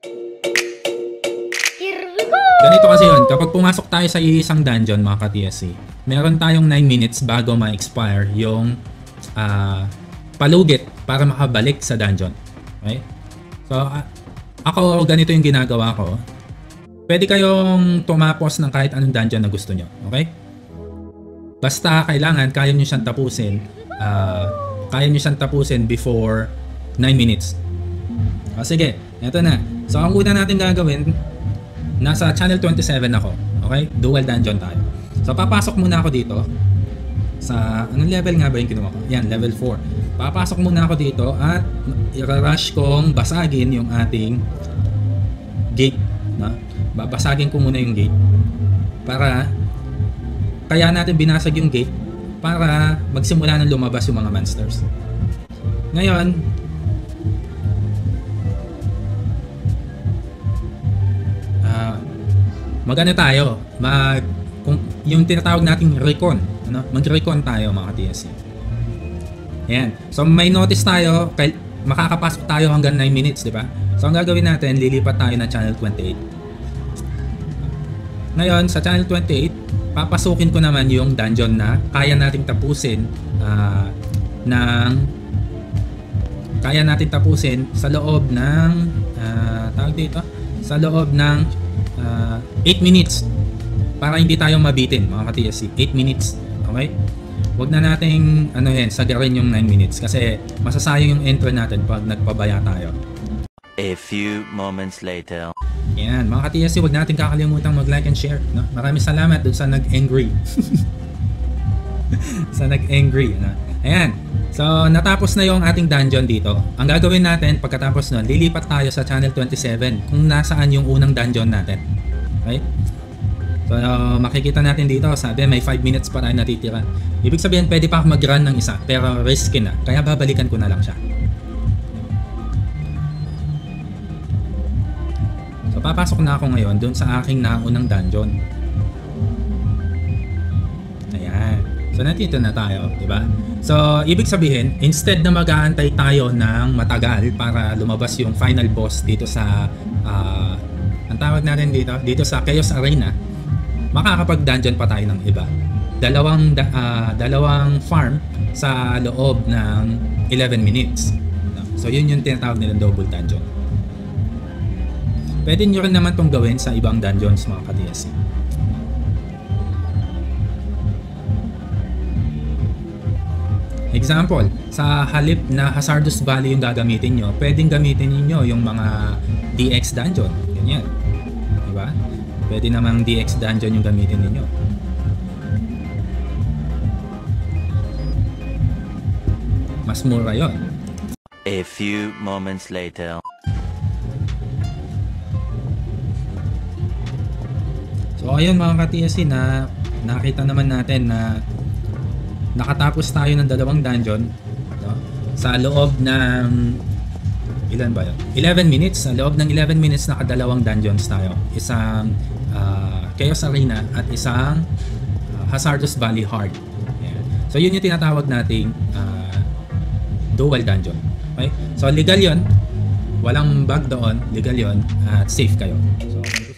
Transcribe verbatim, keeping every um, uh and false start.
Here we go! Ganito kasi yun, kapag pumasok tayo sa isang dungeon mga ka-T S C, meron tayong nine minutes bago ma-expire yung uh, palugit para makabalik sa dungeon. Okay? So, uh, ako ganito yung ginagawa ko. Pwede kayong tumapos ng kahit anong dungeon na gusto nyo. Okay? Basta kailangan, kaya nyo siyang tapusin. Uh, kaya nyo siyang tapusin before nine minutes. O sige, eto na. So, ang una natin gagawin, nasa channel twenty-seven ako. Okay? Dual dungeon tayo. So, papasok muna ako dito. Sa, anong level nga ba yung kinuha ko? Yan, level four. Papasok muna ako dito at i-rush kong basagin yung ating gate. No? Babasagin ko muna yung gate. Para, kaya natin binasag yung gate para magsimula ng lumabas yung mga monsters. Ngayon, uh, mag-ano tayo? Mag, kung, yung tinatawag nating recon. Ano? Mag-recon tayo mga T S C. Ayan. So may notice tayo, kay, makakapasok tayo hanggang nine minutes, di ba? So ang gagawin natin, lilipat tayo ng channel twenty-eight. Ngayon, sa channel twenty-eight, papasukin ko naman yung dungeon na kaya nating tapusin uh, ng kaya natin tapusin sa loob ng uh, tawag dito, sa loob ng uh, eight minutes para hindi tayo mabitin mga ka-T S C. eight minutes. Okay? Huwag na nating ano yan, sagarin yung nine minutes kasi masasayang yung entry natin pag nagpabaya tayo. A few moments later. Yan, mga ka-T S C, huwag natin kakalimutang mag-like and share. No? Maraming salamat dun sa nag-angry. sa nag-angry. No? Ayan. So, natapos na yung ating dungeon dito. Ang gagawin natin, pagkatapos nun, lilipat tayo sa channel twenty-seven kung nasaan yung unang dungeon natin. Okay? So, uh, makikita natin dito, sabi may five minutes pa tayo natitira. Ibig sabihin, pwede pa ako mag-run ng isa, pero risky na. Kaya babalikan ko na lang siya. So, papasok na ako ngayon dun sa aking naunang dungeon. Ayan. So, nandito na tayo, di ba? So, ibig sabihin, instead na mag-aantay tayo ng matagal para lumabas yung final boss dito sa, uh, ang tawag natin dito, dito sa Chaos Arena, makakapag-dungeon pa tayo ng iba. Dalawang, uh, dalawang farm sa loob ng eleven minutes. So, yun yung tinatawag nilang double dungeon. Pwede nyo rin naman itong gawin sa ibang dungeons mga ka-T S C. Example, sa halip na Hazardous Valley yung gagamitin nyo, pwedeng gamitin niyo yung mga D X dungeon. Ganyan. Diba? Pwede namang D X dungeon yung gamitin niyo. Mas mura yun. A few moments later. So ayun mga ka-T S C, na nakita naman natin na nakatapos tayo ng dalawang dungeon, no? Sa loob ng ilan ba yun? eleven minutes. Sa loob ng eleven minutes nakadalawang dungeons tayo. Isang uh, Chaos Arena at isang uh, Hazardous Valley Hard. Ayan. So yun yung tinatawag nating uh, dual dungeon. Okay? So legal yun. Walang bug doon. Legal yun. At safe kayo. So